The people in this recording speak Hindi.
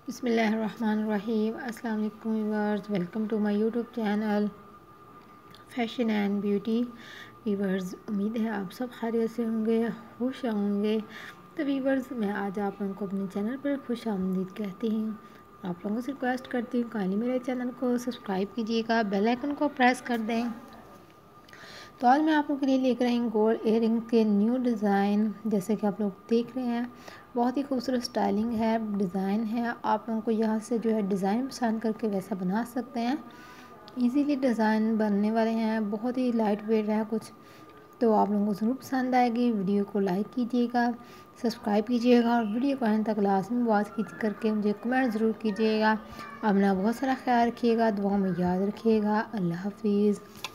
बिस्मिल्लाहिर्रहमानिर्रहीम। अस्सलाम वालेकुम viewers, welcome to my YouTube channel fashion and beauty. Viewers, उम्मीद है आप सब खैरियत से होंगे, खुश होंगे। तो व्यूअर्स, मैं आज आप लोगों को अपने चैनल पर खुश आमदीद कहती हूँ। आप लोगों से रिक्वेस्ट करती हूँ काइंडली मेरे चैनल को सब्सक्राइब कीजिएगा, बेल आइकन को प्रेस कर दें। तो आज मैं आप लोगों के लिए लेकर आई हूँ गोल्ड इयररिंग के न्यू डिज़ाइन। जैसे कि आप लोग देख रहे हैं, बहुत ही खूबसूरत स्टाइलिंग है, डिज़ाइन है। आप लोगों को यहाँ से जो है डिज़ाइन पसंद करके वैसा बना सकते हैं। इजीली डिज़ाइन बनने वाले हैं, बहुत ही लाइट वेट है कुछ। तो आप लोगों को ज़रूर पसंद आएगी। वीडियो को लाइक कीजिएगा, सब्सक्राइब कीजिएगा और वीडियो को अंत तक लाजमी वॉच करके मुझे कमेंट ज़रूर कीजिएगा। अपना बहुत सारा ख्याल रखिएगा, दुआ में याद रखिएगा। अल्लाह हाफिज़।